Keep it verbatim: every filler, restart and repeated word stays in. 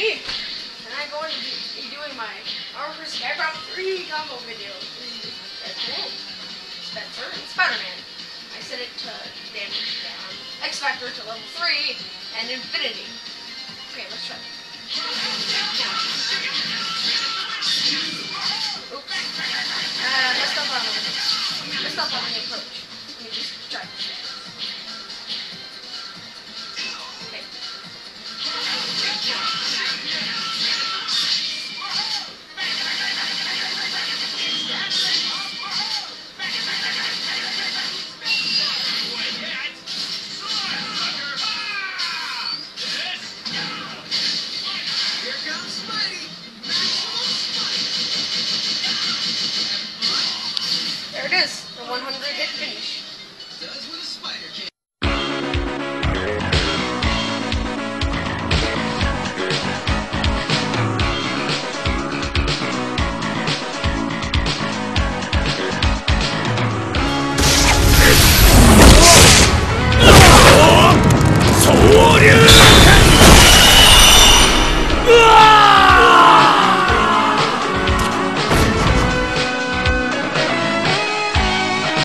me, and I'm going to be doing my Armor versus. Capcom three combo video. That's it. Spencer and Spider-Man. I set it to damage down, X Factor to level three, and Infinity. Okay, let's try. Oops. Uh, messed up on the messed up on the approach.